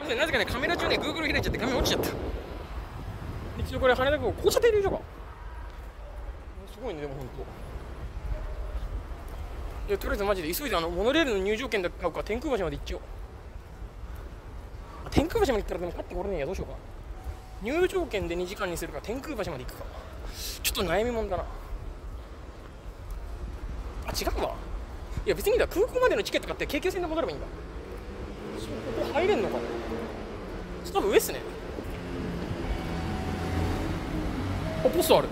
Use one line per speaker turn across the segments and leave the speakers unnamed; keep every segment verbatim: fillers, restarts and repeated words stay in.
なぜかね、カメラ中ね、Google 開いちゃって画面落ちちゃった。一応これ羽田空港交差停留所か。すごいね、でも本当。いや、とりあえずマジで急いであのモノレールの入場券だけ買うか、天空橋まで行っちゃおう。天空橋まで行ったらでも帰ってこれねえや、どうしようか。入場券でにじかんにするか、天空橋まで行くか。ちょっと悩みもんだな。あ、違うわ。いや別にいいんだ、空港までのチケット買って京急線で戻ればいいんだ。ここ入れんのか。多分上っすね。あ、ポストある。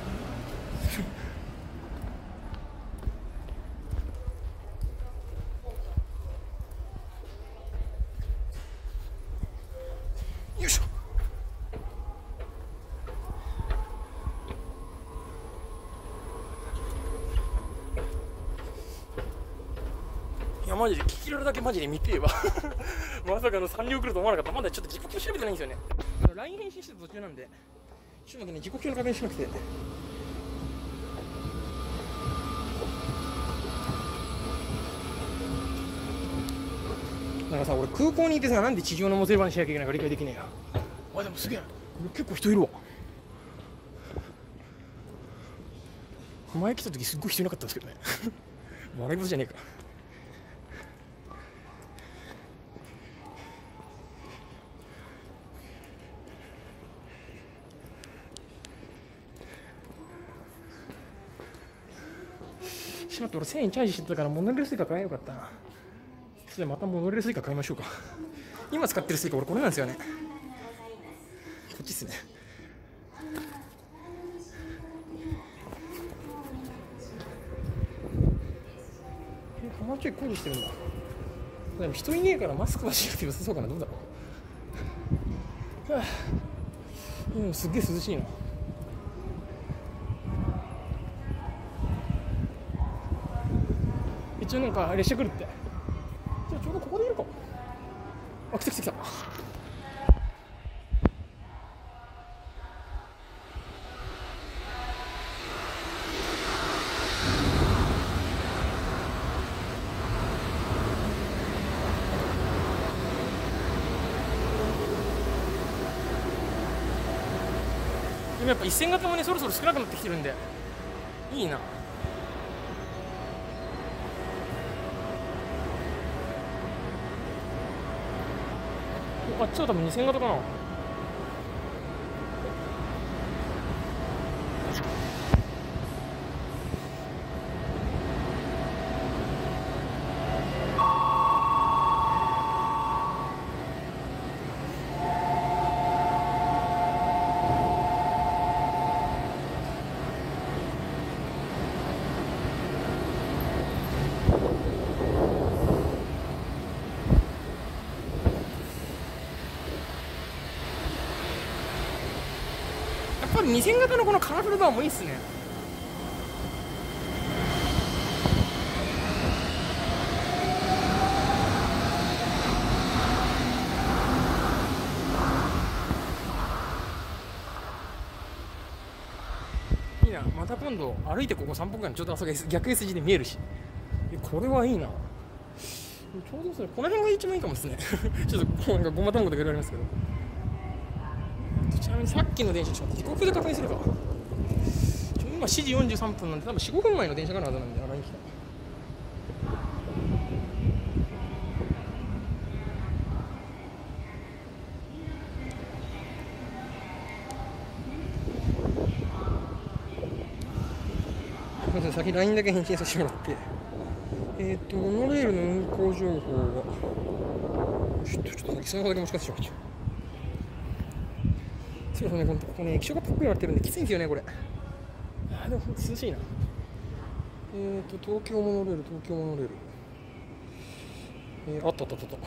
よいしょ。いやマジで聞きられるだけマジで見てえわ。まさかのさん両来ると思わなかった。まだちょっと時刻表調べてないんですよね。ライン 返信してた途中なんでちょっと待ってね、時刻表の確認しなくて。なんかさ、俺空港にいてさ、なんで地上のモテルバにしなきゃいけないか理解できねえや。あ、でもすげえ、結構人いるわ。前来た時すっごい人いなかったんですけどね。笑い事じゃねえか。しまって、俺せんえんチャージしてたからモノレールスイカ買えばよかったな。それでまたモノレールスイカ買いましょうか。今使ってるスイカ俺これなんですよね。こっちっすね。え、もうちょい工事してるんだ。でも人いねえからマスクはしなくて良さそうかな。どうだろう。はあ、でもすっげえ涼しいな。一応なんか列車来るって。じゃあちょうどここでいるか。あ、来た来た来た。でもやっぱ一線型もね、そろそろ少なくなってきてるんでいいな。あっちは多分にせん型かな。やっぱりにせん型のこのカラフルバーもいいっすね。いいな。また今度歩いてここさんぷんかんちょうどあそこ逆 エス 字で見えるし、これはいいな。ちょうどそれこの辺が一番いいかもですね。ちょっとなんかごま卵とかいろいろありますけど。ちなみにさっきの電車ちょっと時刻で確認するか。ちょ今しちじよんじゅうさんぷんなんで多分よん、ごふんまえの電車があるはずなんで、洗いに来た。先 ライン だけ返信させてもらって、えっとモノレールの運行情報はちょっとちょっと先スマホだけ持ち帰ってしまった。そうですね、ここね液晶がパックになってるんできついんですよねこれ。あでも涼しいな。えっと東京モノレール東京モノレール、えー、あったあったあったあ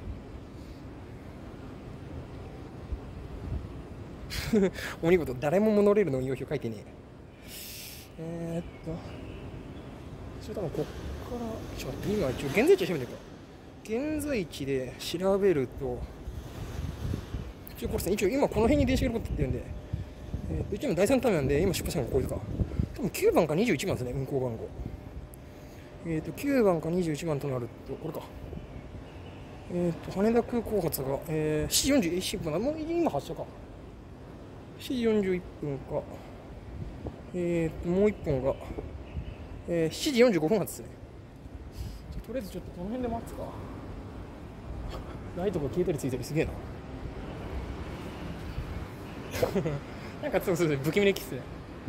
った。お見事、誰もモノレールの運用表書いてねえ。えー、っとそれ多分こっからちょっと待って、今一応現在地を調べてるか。現在地で調べると一応これですね、一応今この辺に電車がいることって言うんで、えー、っと一応だいさんターミナルで今出発したのがこれか。多分きゅうばんかにじゅういちばんですね、運行番号。えー、っときゅうばんかにじゅういちばんとなるとこれか。ええっ、と羽田空港発が、えー、しちじよんじゅういっぷんだ。もう今発車か。しちじよんじゅういっぷんか。えっ、ともういっぽんが、えー、しちじよんじゅうごふん発ですね。とりあえずちょっとこの辺で待つか。ライトが消えたりついたりすげえな。なんかそうそうそう不気味な駅っすね。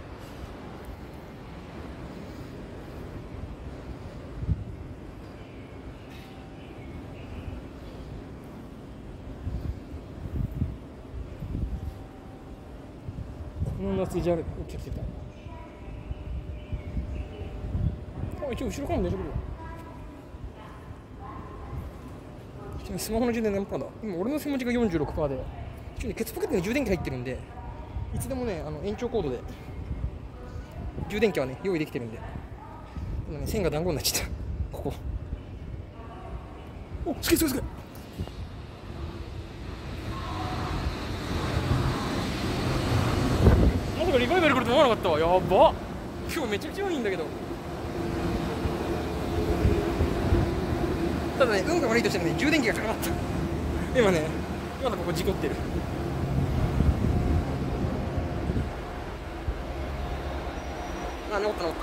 この夏ジャル起きてた。あ、一応後ろからも大丈夫よ。スマホの充電何パーだ。今俺の手持ちが よんじゅうろくパーセント で、一応ねケツポケットに充電器入ってるんで、いつでもねあの延長コードで充電器はね用意できてるんで。今ね線が団子になっちゃった。ここ。お、すげえすげえすげえ。まさかリバイバル来ると思わなかったわ。やばっ。今日めちゃくちゃいいんだけど。ただね、運が悪いとしてもね、充電器が高かった。今ね、まだここ事故ってる。あ、治った治った。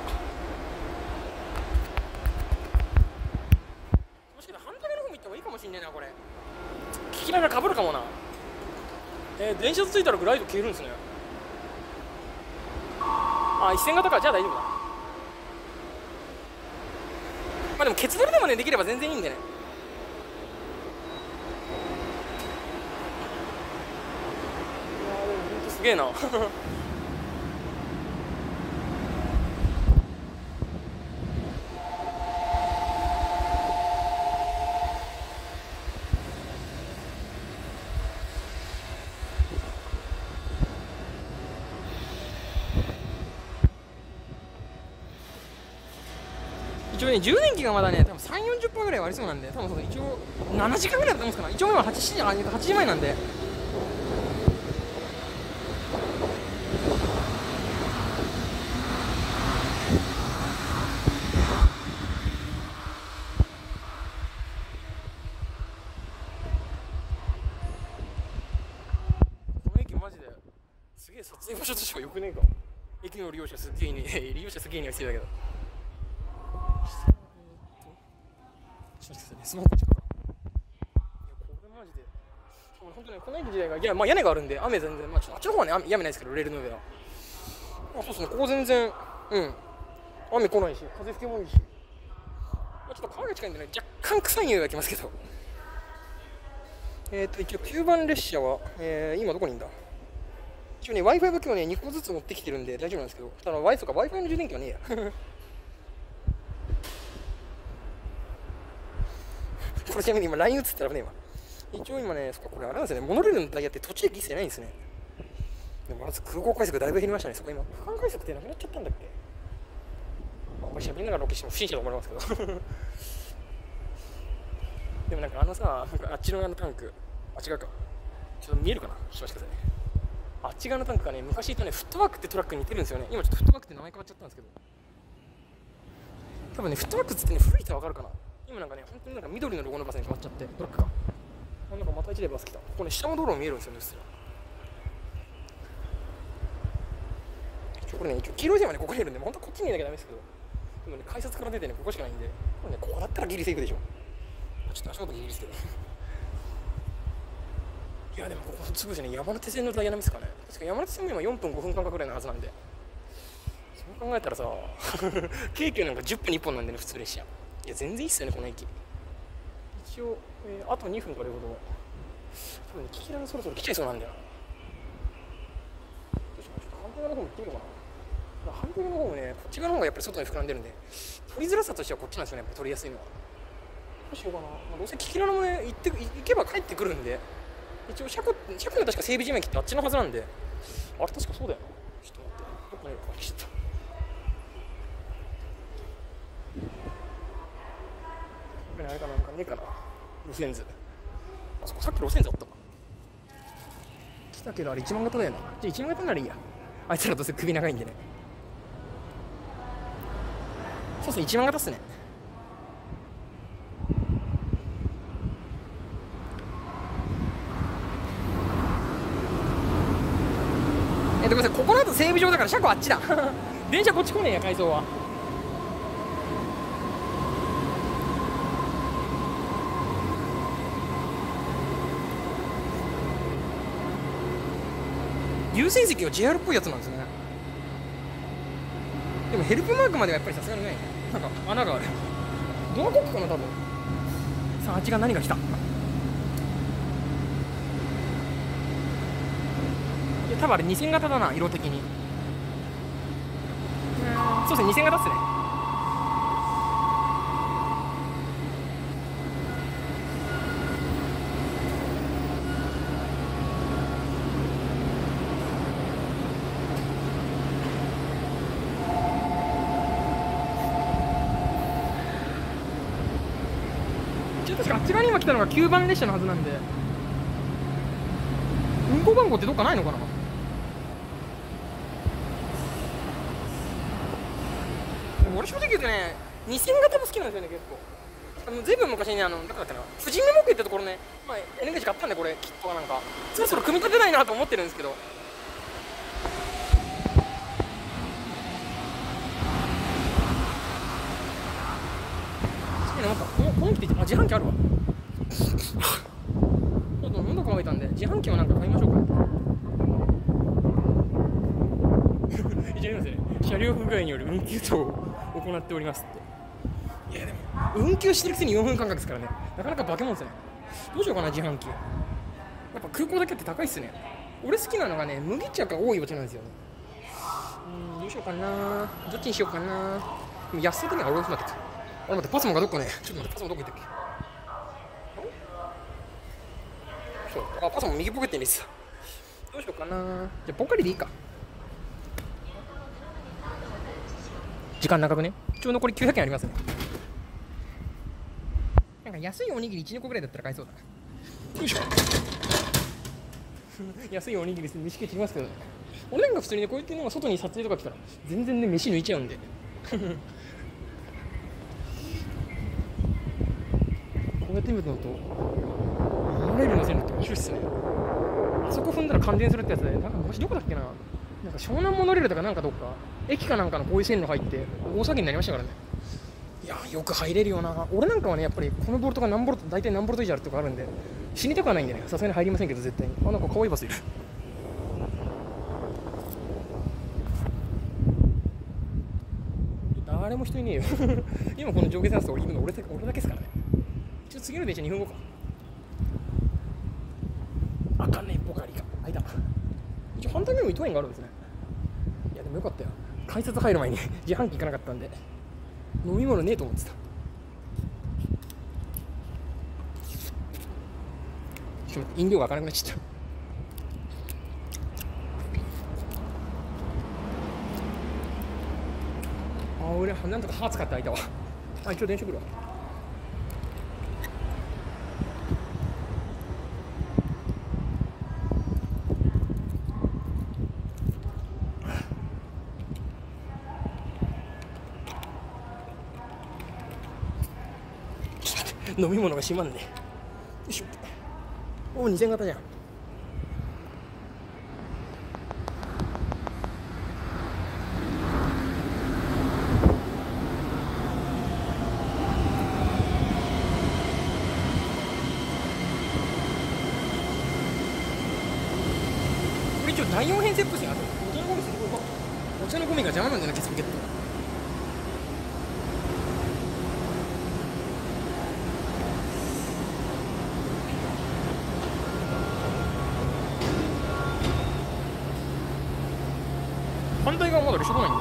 もしかして反対の方も行った方がいいかもしんねえな、これ。聞きながらかぶるかもな。えー、電車着いたらライト消えるんですね。あ、一線型か。じゃあ大丈夫だ。まあでもケツ取りでもねできれば全然いいんでね。いやーでもほんとすげえな。一応ね、充電器がまだね、多分さんじゅう、よんじゅっパーセントぐらいはありそうなんで、多分その一応ななじかんぐらいだと思うんですかな。一応今ははちじ、はちじまえなんで。この駅マジですげえ撮影場所としてはよくねえか。駅の利用者すげえね、利用者すげえには必要だけど。ちょっと待ってくださいね、スマホこっちから。いや、これマジで。本当ね、この駅自体が、いや、まあ屋根があるんで、雨全然、まあちょっとあっちの方はね、雨屋根ないですけど、レールの上は。あ、そうですね、ここ全然、うん。雨来ないし、風吹けもいいし。まあ、ちょっと川が近いんでね、若干臭い匂いがきますけど。えっ、ー、と、一応きゅうばん列車は、えー、今どこにいんだ。一応ね、Wi-Fi は今日ね、にこずつ持ってきてるんで大丈夫なんですけど、ただ Wi-Fi とか Wi-Fi の充電器はねえや。これちなみに今 ライン 映ったら危ねえわ。一応今ね、そっか、これあれなんですよね、モノレールのダイヤって途中駅一切ないんですね。でもまず空港快速だいぶ減りましたね。そこ今、区間快速ってなくなっちゃったんだっけ。まあ、これ喋りながらロケしても不審者と思われますけど。でもなんかあのさ、なんかあっちの側のタンク、あ、違うか。ちょっと見えるかな、ちょっと待ってくださいね。あっち側のタンクがね、昔いたね、フットワークってトラックに似てるんですよね。今ちょっとフットワークって名前変わっちゃったんですけど。多分ね、フットワークっつってね、古い人はわかるかな。今なんかね、本当になんか緑のロゴのバスに変わっちゃって、トラックか。あ、なんかまた一台バス来た。ここね、下の道路も見えるんですよね、うっすら。これね、一応黄色い線はね、ここにいるんで、本当はこっちにいなきゃダメですけど、でもね、改札から出てね、ここしかないんで、これね、ここだったらギリセーフでしょ。ちょっと足元ギリですけど。いや、でもここすぐですね、山手線のダイヤ並みですかね。確か山手線も今よんぷんごふん間隔ぐらいのはずなんで。そう考えたらさ、京急なんかじゅっぷんにいっぽんなんでね、普通列車。いや、全然いいっすよね、この駅。一応、えー、あとにふんかということは、多分ね、キキラがそろそろ来ちゃいそうなんだよな。ちょっと反対側の方も行ってみようかな。反対側の方もね、こっち側の方がやっぱり外に膨らんでるんで、取りづらさとしてはこっちなんですよね、やっぱり取りやすいのは。どうしようかな。まあ、どうせキキラのもね、行って行けば帰ってくるんで、一応車庫、車庫が確か整備地面駅ってあっちのはずなんで、あれ確かそうだよな。ちょっと待って、どこにいるか来ちゃった。あれかな、なんかねえかな。路線図。あそこさっき路線図あったか。来たけどあれいちまん型だよな。じゃあいちまん型ならいいや。あいつらどうせ首長いんでね。そうそう、いちまん型っすね。 ってください。ここの後整備場だから車庫あっちだ電車こっち来ねえや、回送は。優先席は ジェイアール っぽいやつなんですね。でもヘルプマークまではやっぱりさすがにない。なんか穴がある。ドアコックかな多分。さあ、あっちが何が来た。いや多分あれにせん型だな、色的に。そうですね、にせん型っすね。確かあっち側に今来たのがきゅうばん列車のはずなんで、運行番号ってどっかないのかな。俺正直言うとね、にせん型も好きなんですよね、結構。あのずいぶん昔にね、あの、どこだったかな、富士メモ区ってところね、まあ、エヌゲージ買ったんで、これ、キットがなんか、そろそろ組み立てないなと思ってるんですけど、なんか、この、この機って、あ、自販機あるわ。ちょっと喉乾いたんで、自販機をなんか買いましょうか。一応言いますね。車両不具合による運休等を行っておりますって。いやでも運休してるくせによんぷん間隔ですからね。なかなか化け物ですね。どうしようかな、自販機。やっぱ空港だけって高いっすね。俺好きなのがね、麦茶が多いお茶なんですよね。うん、どうしようかな。どっちにしようかな。でも安さ的には俺も待ってた。あれ待って、パスモがどっかね。ちょっと待って、パスモどこ行ったっけ。そう、あ、パスモ右ポケットに入れてた。どうしようかな。じゃあポカリでいいか。時間長くね。一応残りきゅうひゃくえんありますね。なんか安いおにぎりいち、にこぐらいだったら買えそうだな。よいしょ安いおにぎりですね、飯食ってきますけどね。俺なんか普通にね、こうやってのが外に撮影とか来たら全然ね、飯抜いちゃうんでこうやって見るのとモノレールの線路って面白いっすね。あそこ踏んだら感電するってやつで、なんか昔どこだっけな、なんか湘南モノレールとかなんかどっか駅かなんかのこういう線路入って大騒ぎになりましたからね。いやよく入れるよな。俺なんかはね、やっぱりこのボルトが何ボルト、大体何ボルト以上あるとかあるんで死にたくはないんでね、さすがに入りませんけど絶対に。あ、なんか可愛いバスいる誰も人いねえよ今この上下線の俺行くの俺だけ俺だけですからね。ちょっと次の電車にふんごか。あかんねえ、ポカリか。あいた。一応反対にも伊藤園があるんですね。いやでもよかったよ。改札入る前に自販機行かなかったんで飲み物ねえと思ってた。ちょっと飲料が開かなくなっちゃった。あ、俺なんとか歯使って開いたわ。あ、一応電車来るわ。飲み物が閉まんね。よいしょ。おお、にせん型じゃん。これ一応だいよん編成っぽいですね。あとお茶のゴミすごい。お茶のゴミが邪魔なんだよな、ケツポケット。反対側まだ列車来ないんだ。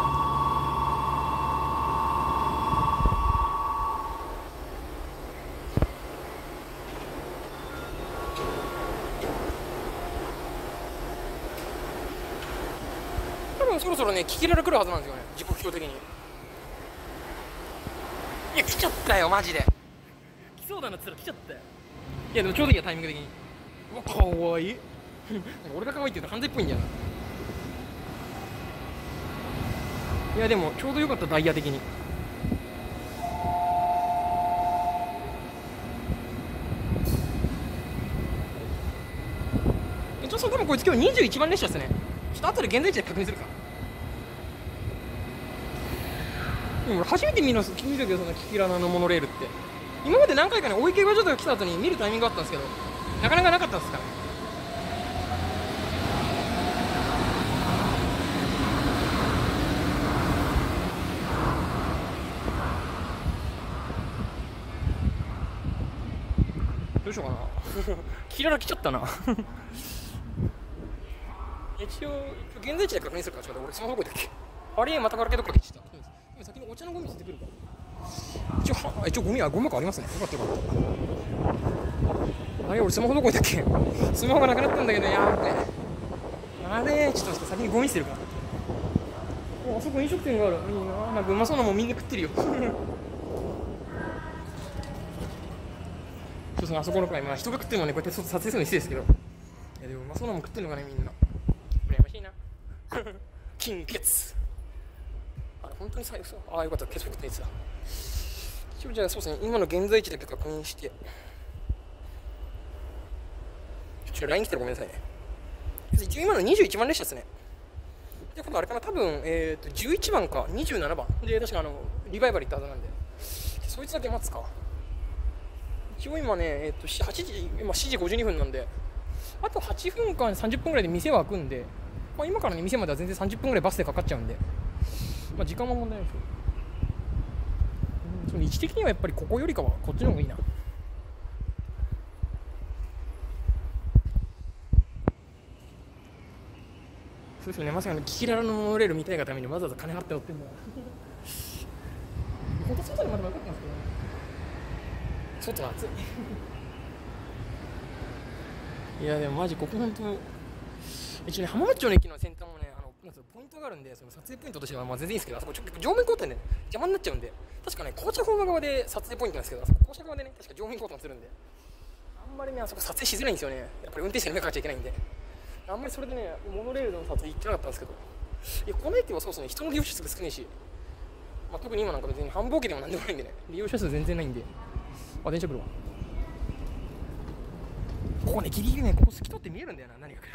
多分そろそろね、キキララ来るはずなんですよね、時刻表的に。いや、来ちゃったよ、マジで。来そうだなっつったら来ちゃったよ。いや、でもちょうどいいや、タイミング的に。うわ、かわいい俺が可愛いって言うと犯罪っぽいんだよな。いやでもちょうどよかった、ダイヤ的に。え、ちょっと多分こいつ今日にじゅういちばん列車ですね。 ちょっと後で現在地で確認するか。でも俺初めて見るの見たけど、そのキキララのモノレールって今まで何回かね大池バジョとか来た後に見るタイミングがあったんですけど、なかなかなかったんですからね。どうしようかなキキララ来ちゃったな一応現在地で確認するから。ちょっと俺スマホどこだっけ。あれまたガラケーどっかで来ちゃった。今先にお茶のゴミ捨ててくるから。一応は一応ゴミはゴミ箱ありますね。よかったよかった。あれ俺スマホどこだっけ。スマホがなくなったんだけど、やーべあれちょっと待って先にゴミ捨てるから。お、あそこ飲食店がある。いいな、なんかうまそうなもんみんな食ってるよそうそう、あそこのくらい、まあ人が食ってるのねこうやって撮影するのに失礼ですけど、いやでもうまそうなもん食ってるのかねみんな。羨ましいな金欠。あれ本当に最後、ああよかった、結束ってやつだ。一応じゃあそうですね、今の現在地だけ確認して、ちょっと ライン 来てるごめんなさいね。一応今のにじゅういちばん列車ですね。で、今度あれかな、多分、えー、とじゅういちばんかにじゅうななばんで、確かあのリバイバル行ったはずなんで、そいつだけ待つか。一応今ね、えー、とはちじ、今しちじごじゅうにふんなんで、あとはっぷんかんさんじゅっぷんぐらいで店は開くんで、まあ、今からね店までは全然さんじゅっぷんぐらいバスでかかっちゃうんで、まあ、時間も問題ないですよ。うん、位置的にはやっぱりここよりかはこっちの方がいいな。そうですよね、まさかのキキララのモノレール見たいがためにわざわざ金払って乗ってんだ本当外にまでもよかったんですけどね。外は暑いいやでもマジここ本当一応ね浜松町の駅の先端もね、あのなんつうのポイントがあるんで、その撮影ポイントとしてはまあ全然いいんですけど、あそこちょ上面交代ね邪魔になっちゃうんで、確かね紅茶ホーム側で撮影ポイントなんですけど、あそこ紅茶側でね確か上面交代するんで、あんまりねあそこ撮影しづらいんですよね。やっぱり運転手に目かかっちゃいけないんで、あんまりそれでねモノレールの撮影行ってなかったんですけど、いやこの駅はそうですね、人の利用者数が少ないし、まあ、特に今なんか別に繁忙期でもなんでもないんでね、利用者数全然ないんで、あ電車来るわ。ここねギリギリね、ここ透き通って見えるんだよな、何が来るか。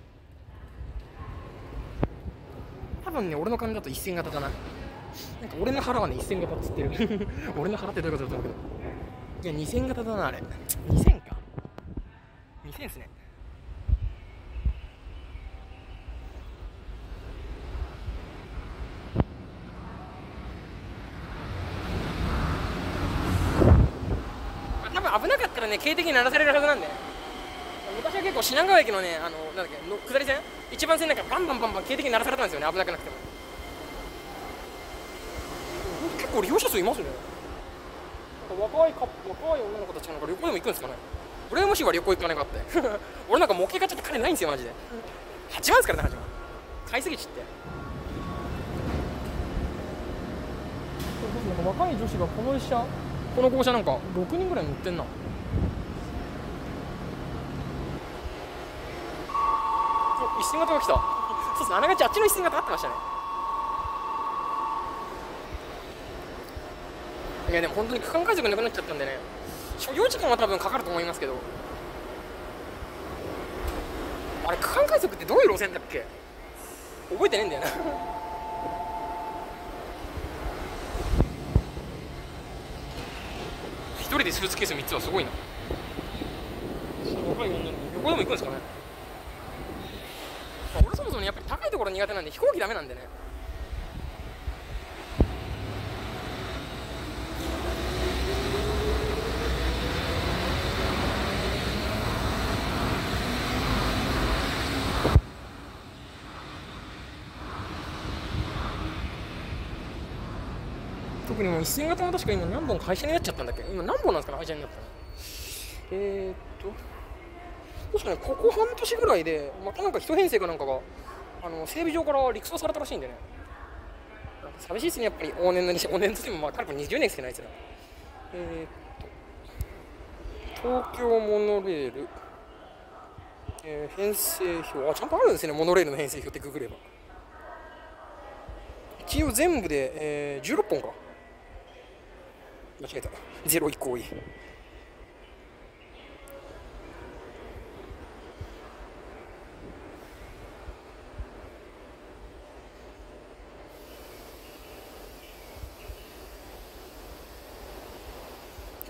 多分ね俺の感じだと一線型だな。なんか俺の腹はね一線型っつってる俺の腹ってどういうことだと思うけど、いや二線型だなあれ。にせんか、にせんっすね。多分危なかったらね警笛に鳴らされるはずなんで、昔は結構品川駅のね、あのなんだっけの下り線一番線なんかバンバンバンバン警笛に鳴らされたんですよね、危なくなくても。結構利用者数いますね。若いカップ若い女の子たちがなんか旅行でも行くんですかね。羨ましいわ旅行行かなかった俺なんか模型買っちゃって金ないんですよマジで。はちまんですからね、はちまん買いすぎちって。なんか若い女子がこの列車この号車なんかろくにんぐらい乗ってんな。一線型が来た。そうですね、あながちあっちの一線型合ってましたね。いやでも本当に区間快速なくなっちゃったんでね、所要時間は多分かかると思いますけど、あれ区間快速ってどういう路線だっけ覚えてねえんだよな一人でスーツケースみっつはすごいな。若い女の子旅行でも行くんですかね。俺そもそもやっぱり高いところ苦手なんで飛行機ダメなんでね。特にもう一線型も確か今何本会社になっちゃったんだっけ。今何本なんですかね会社になったの。えーっと確かにここ半年ぐらいでまたなんか一編成かなんかがあの整備場から陸送されたらしいんでね、寂しいですねやっぱり。往年の往年としてもまあ彼もにじゅうねんしかないですよ。えーっと東京モノレール、えー、編成表、あちゃんとあるんですね、モノレールの編成表ってググれば。一応全部で、えー、じゅうろっぽんか。間違えた、ゼロいっこ多い。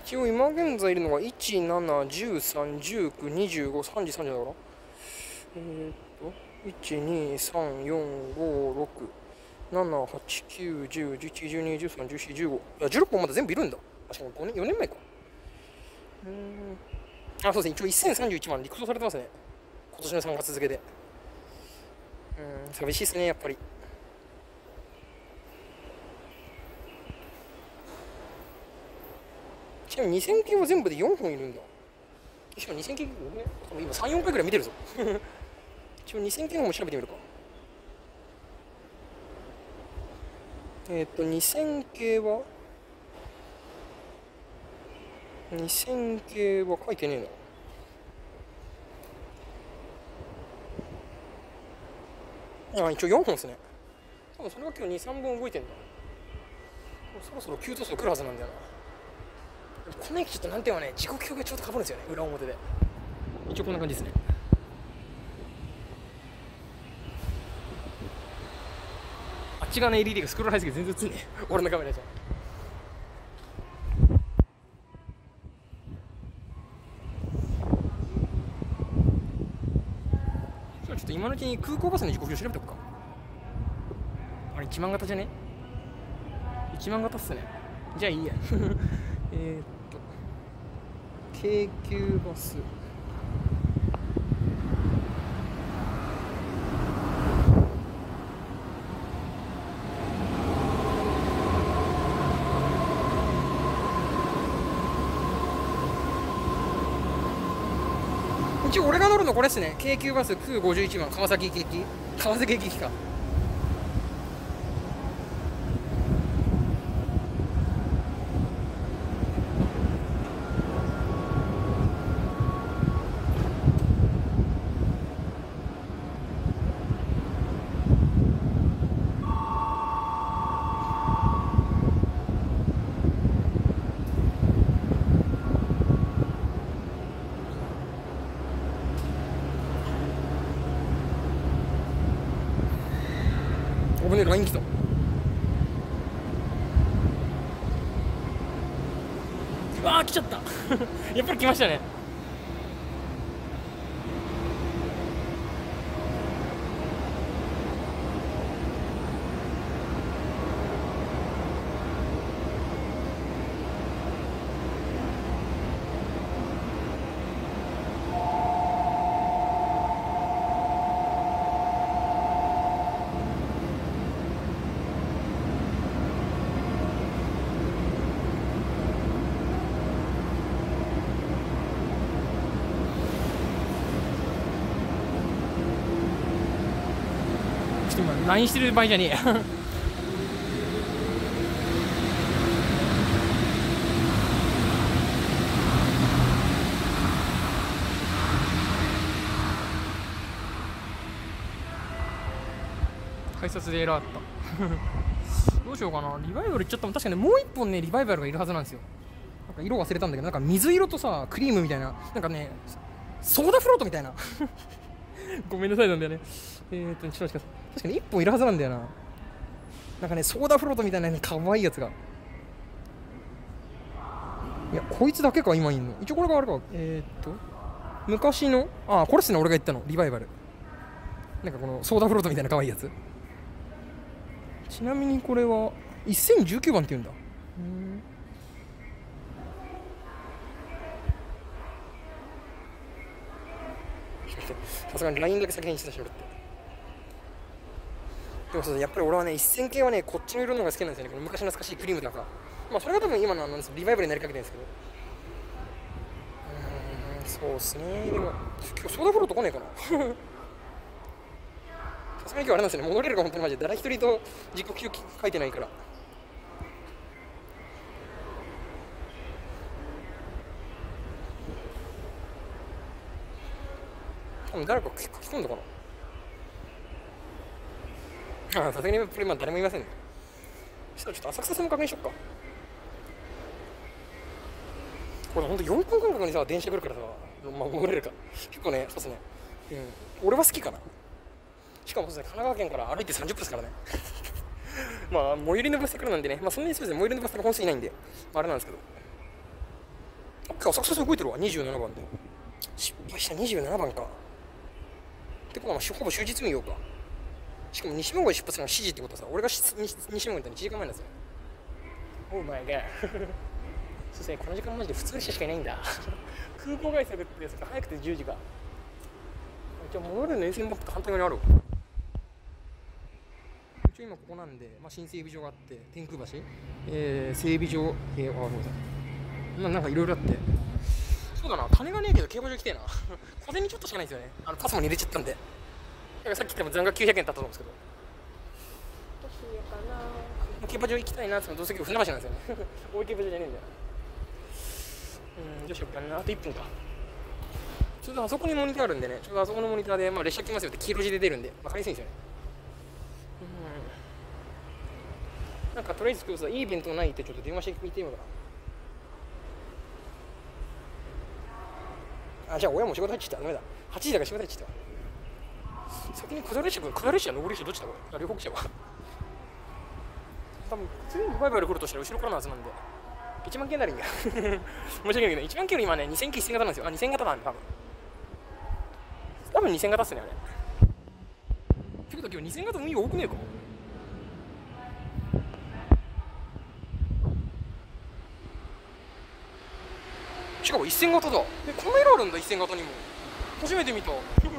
一応今現在いるのがいち、なな、じゅうさん、じゅうきゅう、にじゅうご、さんじ、さんじだから。えー、っと、いち、に、さん、よん、ご、ろく、なな、はち、きゅう、じゅう、じゅういち、じゅうに、じゅうさん、じゅうよん、じゅうご。いや、じゅうろっぽんまだ全部いるんだ。あ、しかもごねん、よねんまえか。うーん。あ、そうですね。一応せんさんじゅういちまん陸送されてますね。今年のさんがつ付で。うん、寂しいですね、やっぱり。ちなみににせんけんは全部でよんほんいるんだ。しかもにせんけん、僕ね、多分今さん、よんかいぐらい見てるぞ。一応にせんけんも調べてみるか。えっと、にせんけいは、にせんけいは書いてねえな。あ、一応よんほんですね。多分それは今日に、さんぼん動いてんだ。そろそろ急塗装来るはずなんだよな。この駅ちょっと難点はね、時刻表がちょっとかぶるんですよね、裏表で。一応こんな感じですね。あっち側の エルイーディー がスクロール入りすぎて全然映んねえ。俺のカメラじゃ。ちょっと今のうちに空港バスの時刻表調べとくか。あれいちまん型じゃね？ いち 万型っすね。じゃあいいや。えっと京急バス一応俺が乗るのこれっすね。京急バスきゅうごじゅういちばん川崎駅。川崎駅か。危ねえ、ライン来た。うわー来ちゃった。やっぱり来ましたね。ちょっと今 ライン してる場合じゃねえや。改札でエラーあった。どうしようかな。リバイバルいっちゃったもん。確かにもう一本ねリバイバルがいるはずなんですよ。なんか色忘れたんだけど、なんか水色とさクリームみたいな、なんかねソーダフロートみたいな。ごめんなさいなんだよね。えーっとちょっと待ってください。確かにいっぽんいるはずなんだよな。なんかねソーダフロートみたいなね可愛いやつが。いやこいつだけか今いんの。一応これがあれか。えーっと昔の、あこれっすね、俺が言ったのリバイバル。なんかこのソーダフロートみたいな可愛いやつ。ちなみにこれはせんじゅうきゅうばんって言うんだ。うんさすがに ライン だけ先にしてしまって。でもそうやっぱり俺はねせんけいはねこっちの色の方が好きなんですよね。この昔懐かしいクリームとかさ。まあそれが多分今のあのリバイバルになりかけてるんですけど。うーんそうっすね。でも今日ソーダフロート来ねえかな。さすがに今日あれなんですよね、モノレールが本当にマジで誰一人と時刻表書いてないから。多分誰か書き込んだかな。あさすがにこれ今誰もいませんね。そしたらちょっと浅草線も確認しよっか。これほんとよんぷんかんかにさ電車来るからさ、まあモノレールか結構ね、そうっすね。うん俺は好きかな。しかもそうですね、神奈川県から歩いてさんじゅっぷんですからね。まあ最寄りのバス停からなんでね、まあそんなにそうですね、最寄りのバス停が本数いないんで、まあ、あれなんですけど。 今日浅草で動いてるわ、にじゅうななばんで。失敗したにじゅうななばんか。ってことはほぼ終日運用か。しかも西村越出発のしちじってことはさ、俺が西村越行ったのいちじかんまえなんですよ。オーマイガー。そうですね、この時間マジで普通列車しかいないんだ。空港外作ってやつが早くてじゅうじか。じゃあ戻るの沿線マップと反対側にある。一応今ここなんで、まあ、新整備場があって、天空橋、えー、整備場、えー、あ、ごめんなさい。まあ、なんかいろいろあって。そうだな、金がねえけど競馬場来てえな。小銭ちょっとしかないんですよね。あのパスも入れちゃったんで。だからさっき言ったも残額きゅうひゃくえんだったと思うんですけど。どうしようかな。競馬場行きたいなってどうせ船橋なんですよね。大井競馬場じゃねえんだよ。うん、どうしようかな。あといっぷんか。ちょうどあそこにモニターあるんでね、ちょうどあそこのモニターで、まあ、列車来ますよって黄色字で出るんで、分かりやすいんですよね。うん。なんかとりあえず今日さ、いいイベントないってちょっと電話してみてみようかな。あ、じゃあ親も仕事入っちゃった。ダメだ。はちじだから仕事入っちゃった。先に下り列車君、下り列車、上り列車どっちだこれ。あ、両国車は。多分、普通にバイバイ来るとしたら後ろからのはずなんで。いちまんけんならいいんだ。申し訳ないけど、いちまんけんより今ね、にせんけん一線型なんですよ。あ、にせん型なんで、多分。多分にせん型っすね、あれ。ってことは今日にせん型運用多くねえか。しかもいっせん型だ。え、こんな色あるんだ、いっせん型にも。初めて見た。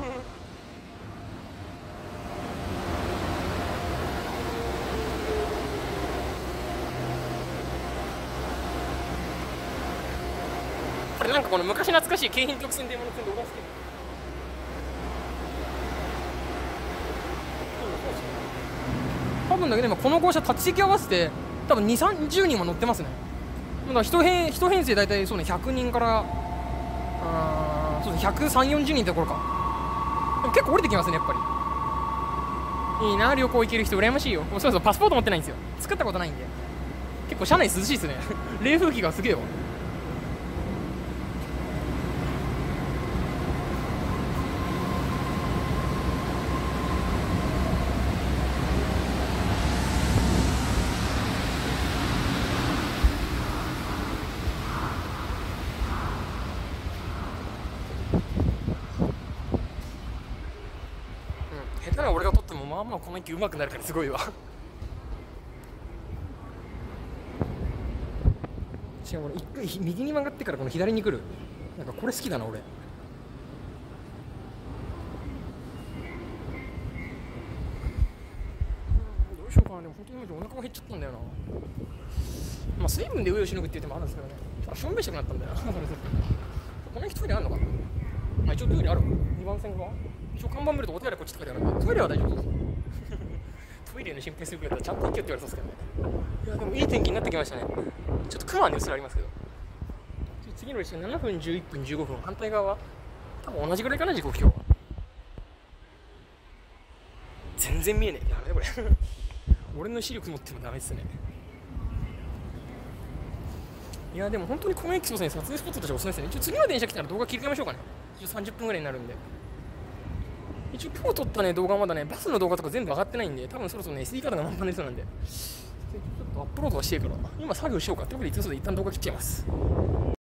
これなんかこの昔懐かしい京浜特線電話の線で俺が好き。多分だけど今この号車立ち席合わせて多分にじゅう、さんじゅうにんは乗ってますね。だから一編一編成大体そうねひゃくにんからあそうねひゃくさんじゅう、よんじゅうにんってところか。でも結構降りてきますねやっぱり。いいな旅行行ける人羨ましいよ。もうそろそろパスポート持ってないんですよ。作ったことないんで。結構車内涼しいですね。冷風機がすげえわ。下手な俺が撮ってもまあまあこの息上手くなるからすごいわ。しかも俺一回右に曲がってからこの左に来るなんかこれ好きだな俺。どうしようかな。でも本当にお腹が減っちゃったんだよな。まあ水分で上をしのぐって言ってもあるんですけどね。ちょっとしょんべんしたくなったんだよな。この人トイレあるのかな。あ、一応トイレある。にばん線が一応看板見るとお手洗いこっちって書いてあるんでトイレは大丈夫です。トイレの心配するぐらいだったらちゃんと行けって言われそうですけどね。いやでもいい天気になってきましたね。ちょっと雲はねうっすらありますけど。次の列車ななふんじゅういっぷんじゅうごふん反対側は多分同じぐらいかな時刻表は。全然見えねえ。ダメだこれ。俺の視力持ってもダメですね。いやでも本当にこの駅そうですね、撮影スポットとしておすすめですね。一応次の電車来たら動画切り替えましょうかね。一応さんじゅっぷんぐらいになるんで。一応今日撮ったね動画はまだねバスの動画とか全部上がってないんで、多分そろそろね エスディー カードが満帆でそうなんでちょっとアップロードはしてるから今作業しようかってことでいつもで一旦動画切っちゃいます。